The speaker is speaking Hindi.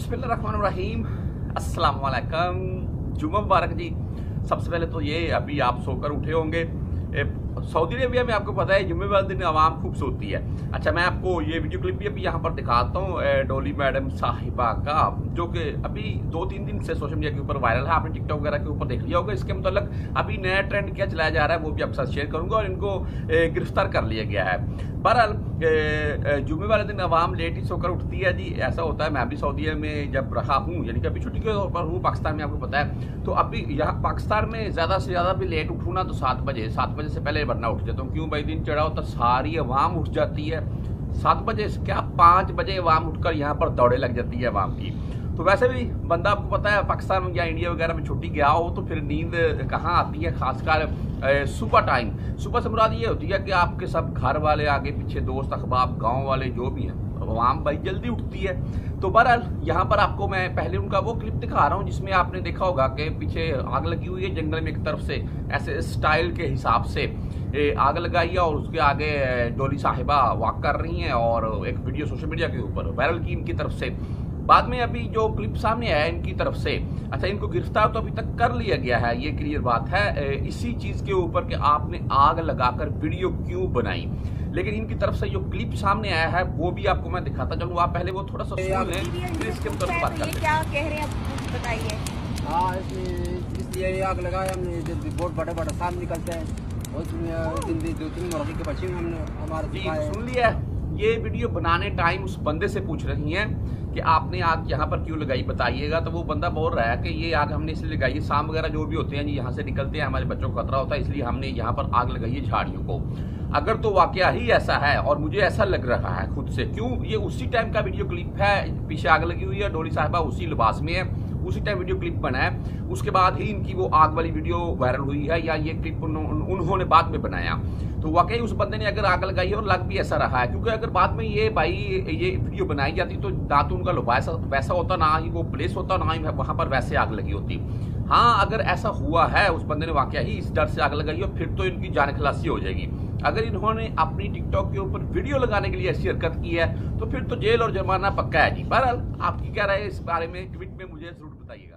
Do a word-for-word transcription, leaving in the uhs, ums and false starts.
बिस्मिल्लाहिर्रहमानिर्रहीम, अस्सलाम वालेकुम, जुम्मा मुबारक जी। सबसे पहले तो ये अभी आप सोकर उठे होंगे। सऊदी अरेबिया में आपको पता है जुम्मे वाले दिन आवाम खूब सोती है। अच्छा, मैं आपको ये वीडियो क्लिप भी अभी यहाँ पर दिखाता हूँ डॉली मैडम साहिबा का, जो कि अभी दो तीन दिन से सोशल मीडिया के ऊपर वायरल है। आपने टिकटॉक वगैरह के ऊपर देख लिया होगा। इसके मतलब अभी नया ट्रेंड क्या चलाया जा रहा है वो भी आपके साथ शेयर करूंगा, और इनको गिरफ्तार कर लिया गया है। बहरहाल जुम्मे वाले दिन आवाम लेट ही सोकर उठती है जी, ऐसा होता है। मैं भी सऊदी में जब रहा हूँ, यानी कि अभी छुट्टी के तौर पर हूँ पाकिस्तान में, आपको पता है। तो अभी यहाँ पाकिस्तान में ज़्यादा से ज़्यादा भी लेट उठूँ ना तो सात बजे सात बजे से पहले वरना उठ जाता हूँ। क्यों भाई, दिन चढ़ा होता सारी आवाम उठ जाती है। सात बजे से क्या पाँच बजे आवाम उठकर यहाँ पर दौड़े लग जाती है आवाम की। तो वैसे भी बंदा, आपको पता है, पाकिस्तान या इंडिया वगैरह में छुट्टी गया हो तो फिर नींद कहाँ आती है, खासकर सुबह टाइम। सुबह से मुराद ये होती है कि आपके सब घर वाले, आगे पीछे दोस्त अहबाब, गांव वाले जो भी हैं, आवाम भाई जल्दी उठती है। तो बहरहाल यहाँ पर आपको मैं पहले उनका वो क्लिप दिखा रहा हूँ जिसमें आपने देखा होगा कि पीछे आग लगी हुई है जंगल में, एक तरफ से ऐसे स्टाइल के हिसाब से आग लगाई है और उसके आगे डॉली साहिबा वॉक कर रही हैं और एक वीडियो सोशल मीडिया के ऊपर वायरल की इनकी तरफ से। बाद में अभी जो क्लिप सामने आया इनकी तरफ से, अच्छा, इनको गिरफ्तार तो अभी तक कर लिया गया है, ये क्लियर बात है, इसी चीज के ऊपर कि आपने आग लगाकर वीडियो क्यों बनाई। लेकिन इनकी तरफ से जो क्लिप सामने आया है वो भी आपको मैं दिखाता चलूँ। आप पहले वो थोड़ा सा सुन लें, फिर इसके ऊपर बात करते हैं। क्या कह रहे हैं बताइए। हाँ, इसलिए आग लगाया हमने। जब बहुत बड़े बड़े सांप निकलते हैं उसमें दो तीन मुर्गी के बच्चे हमने हमारे सुन लिया। ये वीडियो बनाने टाइम उस बंदे से पूछ रही हैं कि आपने आग यहाँ पर क्यों लगाई, बताइएगा। तो वो बंदा बोल रहा है कि ये आग हमने इसलिए लगाई है, सांप वगैरह जो भी होते हैं जी यहाँ से निकलते हैं, हमारे बच्चों को खतरा होता है, इसलिए हमने यहाँ पर आग लगाई है झाड़ियों को। अगर तो वाकया ही ऐसा है और मुझे ऐसा लग रहा है खुद से, क्यों ये उसी टाइम का वीडियो क्लिप है, पीछे आग लगी हुई है, डॉली साहिबा उसी लिबास में है, उसी टाइम वीडियो क्लिप बना है, उसके बाद ही इनकी वो आग वाली वीडियो वायरल हुई है, या ये क्लिप उन्होंने बाद में बनाया। तो वाकई उस बंदे ने अगर आग लगाई है और लग भी ऐसा रहा है, क्योंकि अगर बाद में ये भाई ये वीडियो बनाई जाती तो ना तो उनका वैसा वैसा होता, ना ही वो प्लेस होता, ना ही वहां पर वैसे आग लगी होती। हाँ, अगर ऐसा हुआ है, उस बंदे ने वाकया ही इस डर से आग लगाई है, फिर तो इनकी जान खलासी हो जाएगी। अगर इन्होंने अपनी टिकटॉक के ऊपर वीडियो लगाने के लिए ऐसी हरकत की है तो फिर तो जेल और जुर्माना पक्का है जी। बहरहाल आपकी क्या राय है इस बारे में, ट्वीट में मुझे जरूर बताइए।